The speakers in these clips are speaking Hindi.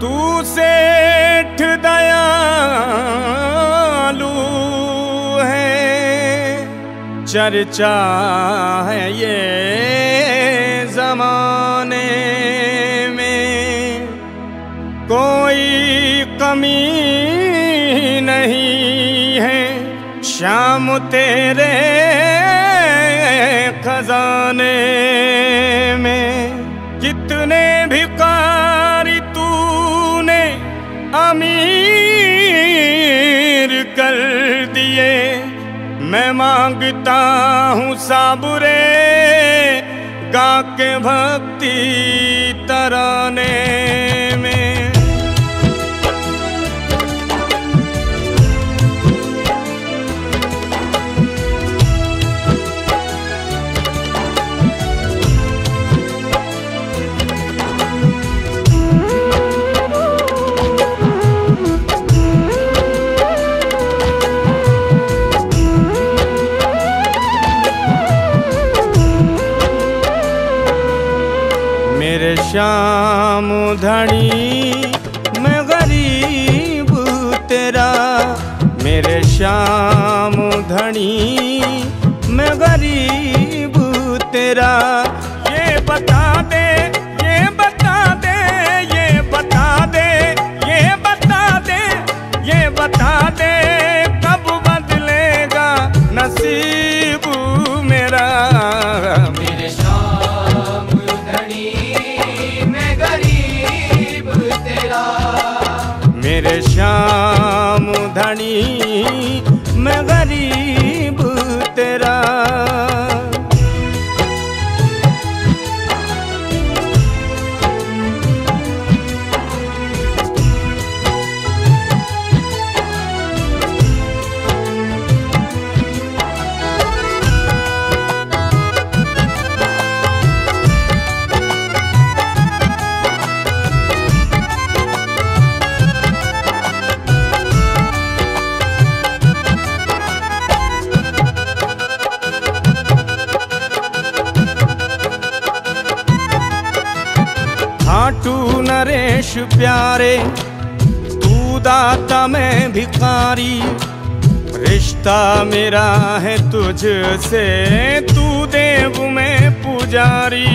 तू सेठ दयालु है, चर्चा है ये जमाने में, कोई कमी नहीं है शाम तेरे खजाने में। कितने भिखारी तूने अमीर कर दिए, मैं मांगता हूँ साबुरे गा के भक्ति तराने में। मेरे श्याम धनी मैं गरीब तेरा, मेरे श्याम धनी मैं गरीब तेरा। ये बता दे, ये बता दे, ये बता दे, ये बता दे, ये बता दे, कब बदलेगा नसीब मेरा। मेरे श्याम धनी मैं गरीब तेरा, मेरे श्याम धनी मैं गरीब तेरा। खाटू नरेश प्यारे तू दाता मैं भिखारी, रिश्ता मेरा है तुझसे तू देव मैं पुजारी।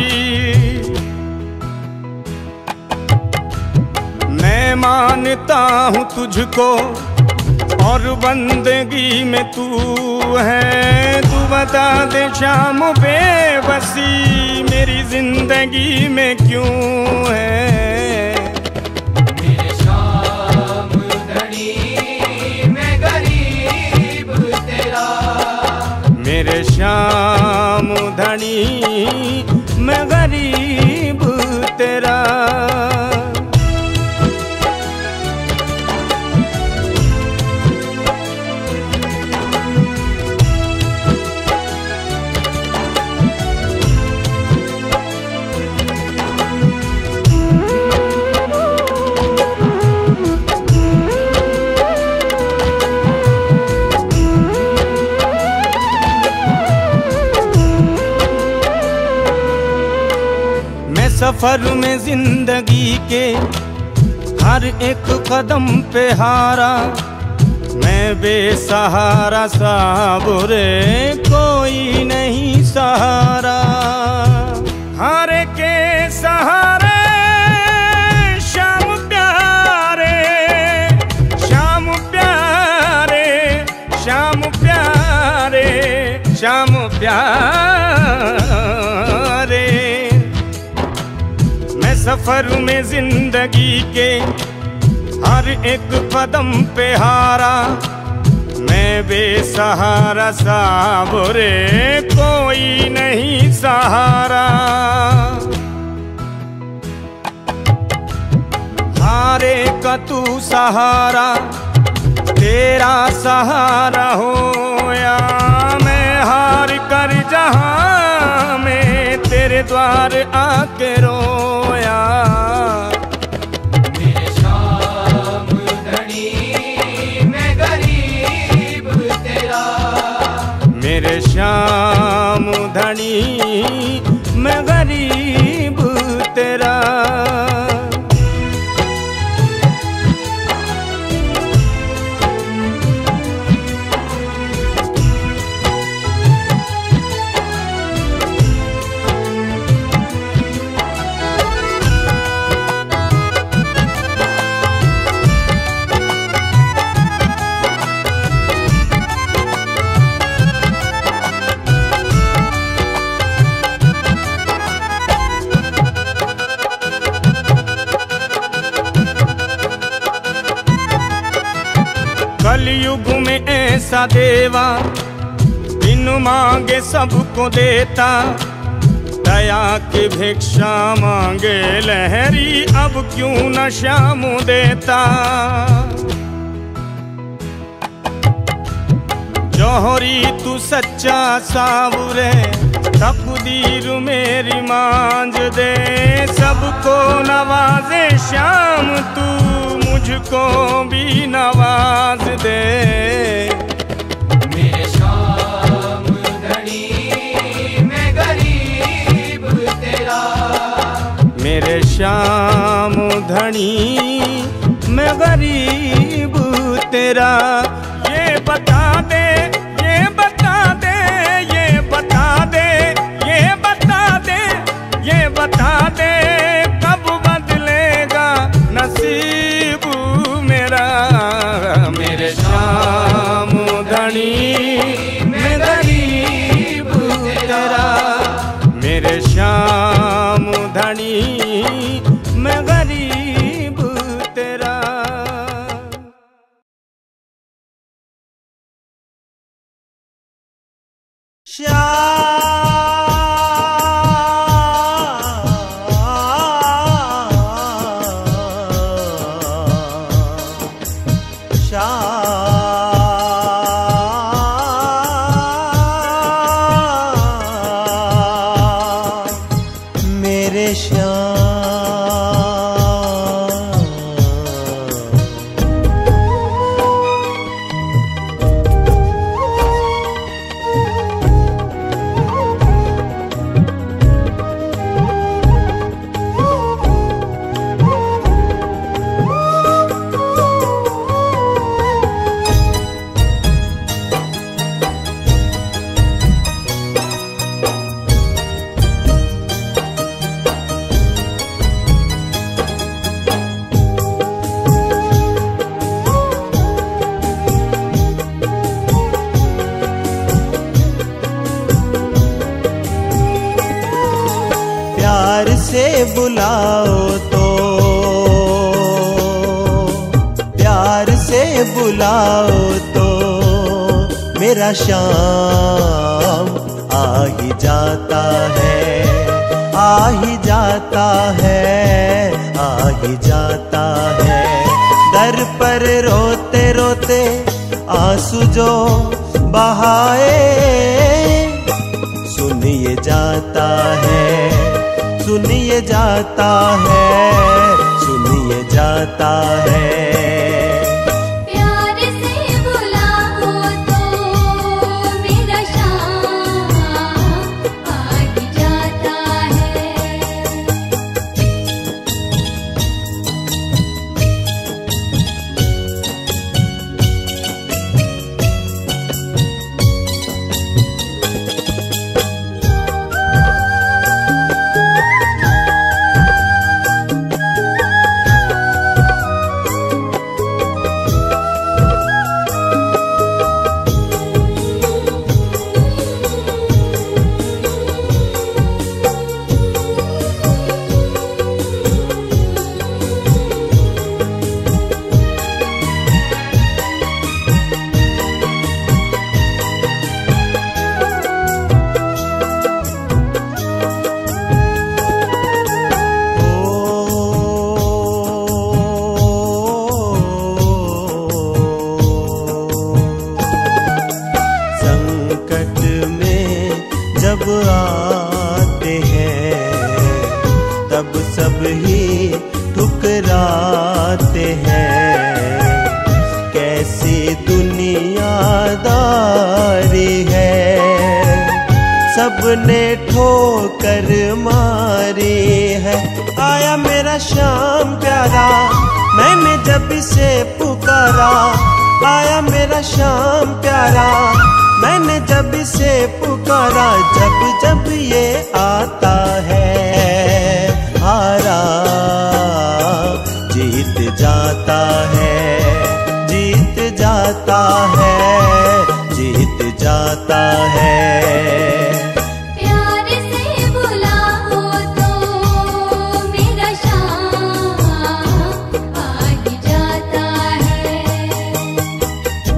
मैं मानता हूँ तुझको और बंदगी में तू है, तू बता दे श्याम बेबसी मेरी जिंदगी में क्यों है। मेरे श्याम धनी मैं गरीब तेरा, मेरे श्याम धनी मैं गरीब तेरा। सफर में जिंदगी के हर एक कदम पे हारा, मैं बेसहारा साबुरे कोई नहीं सहारा। हर के सहारे श्याम प्यारे, श्याम प्यारे, श्याम प्यारे, श्याम प्यारे। सफर में जिंदगी के हर एक कदम पे हारा, मैं बेसहारा साबुरे कोई नहीं सहारा। हारे का तू सहारा, तेरा सहारा हो या मैं हार कर जहां में तेरे द्वार आके रोया। मेरे श्याम धनी मैं गरीब तेरा, मेरे श्याम धनी मैं गरीब तेरा। कलयुग में ऐसा देवा बिन मांगे सबको देता, दया की भिक्षा मांगे लहरी अब क्यों न श्याम देता। जौहरी तू सच्चा सावरे तकदीर मेरी मांझ दे, सबको नवाजे श्याम तू मुझको भी नवाज दे। मेरे श्याम धनी मैं गरीब तेरा, मेरे श्याम धनी मैं गरीब तेरा। ये बता दे, ये बता दे, ये बता दे, ये बता दे, ये बता दे, कब बदलेगा नसीब मेरा। मेरे श्याम धनी मैं गरीब तेरा, मेरे श्याम धनी मैं गरीब तेरा। मेरे श्याम प्यार से बुलाओ तो, प्यार से बुलाओ तो मेरा श्याम आ ही जाता है, आ ही जाता है, आ ही जाता है। दर पर रोते रोते आंसू जो बहाए, सुनिए जाता है, सुनिए जाता है, सुनिए जाता है। प्यार से बुलाओ तो मेरा श्याम आ ही जाता है। जब आते हैं तब सब ही ठुकराते हैं। कैसी दुनियादारी है, सबने ठोकर मारी है। आया मेरा श्याम प्यारा, मैंने जब इसे पुकारा। आया मेरा श्याम प्यारा, मैंने जब इसे पुकारा। जब जब ये आता है हारा, जीत जाता है, जीत जाता है, जीत जाता है। प्यार से बुलाओ तो मेरा श्याम आ ही जाता है।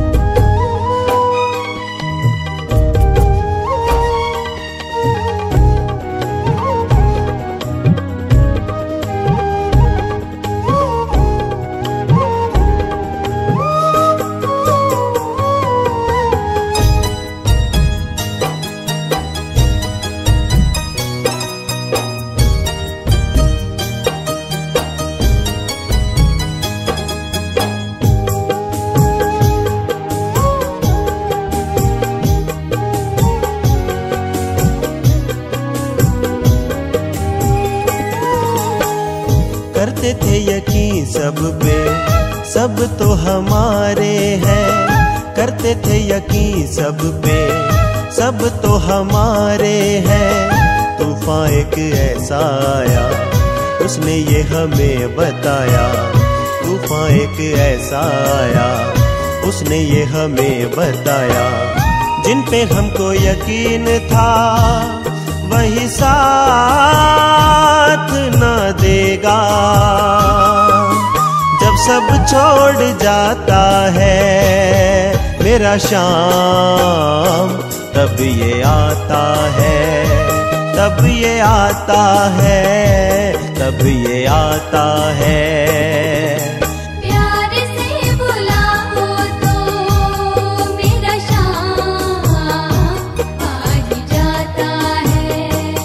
यकीन सब पे, सब तो हमारे हैं। करते थे यकीन सब पे, सब तो हमारे हैं। तूफान एक ऐसा आया, उसने ये हमें बताया। तूफान एक ऐसा आया, उसने ये हमें बताया। जिन पे हमको यकीन था वही साथ न देगा। जब सब छोड़ जाता है मेरा शाम, तब ये आता है, तब ये आता है, तब ये आता है। प्यार से बुलाओ तो मेरा शाम आ ही जाता है।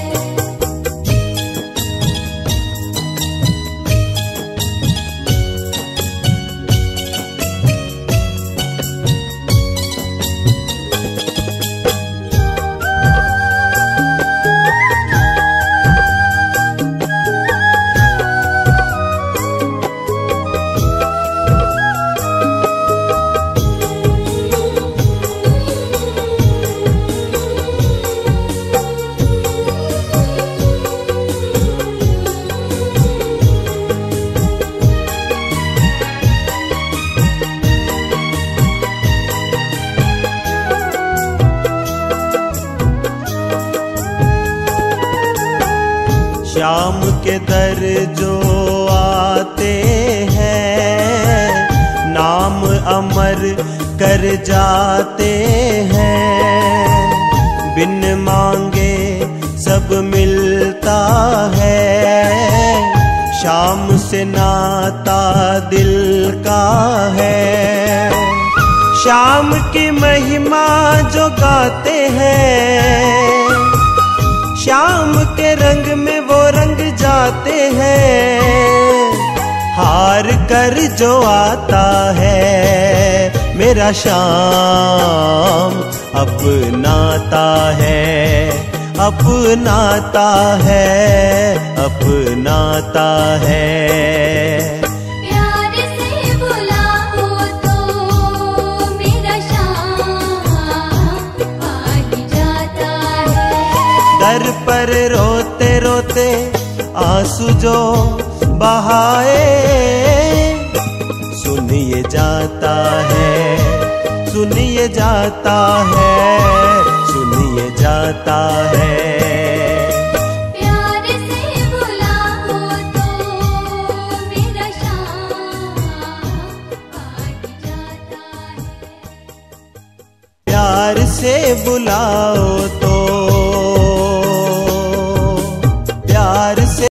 शाम के दर जो आते हैं, नाम अमर कर जाते हैं। बिन मांगे सब मिलता है, शाम से नाता दिल का है। शाम की महिमा जो गाते हैं, शाम के रंग में वो रंग जाते हैं। हार कर जो आता है मेरा शाम, अपनाता है, अपनाता है, अपनाता है। प्यार से बुलाओ तो मेरा शाम आ ही जाता है। दर पर रोते रोते आंसू जो बहाए, सुनिए जाता है, सुनिए जाता है, सुनिए जाता है। प्यार से बुलाओ तो मेरा शाम आ ही जाता है। प्यार से बुलाओ तो